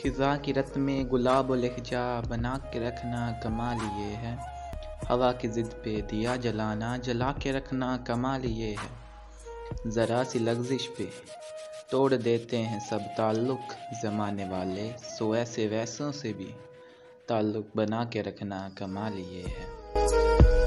खिज़ा की रत में गुलाब व लहजा बना के रखना कमाल ये है। हवा की ज़िद पे दिया जलाना जला के रखना कमाल ये है। ज़रा सी लग़ज़िश पे तोड़ देते हैं सब ताल्लुक़ ज़माने वाले, सो ऐसे वैसों से भी ताल्लुक़ बना के रखना कमाल ये है।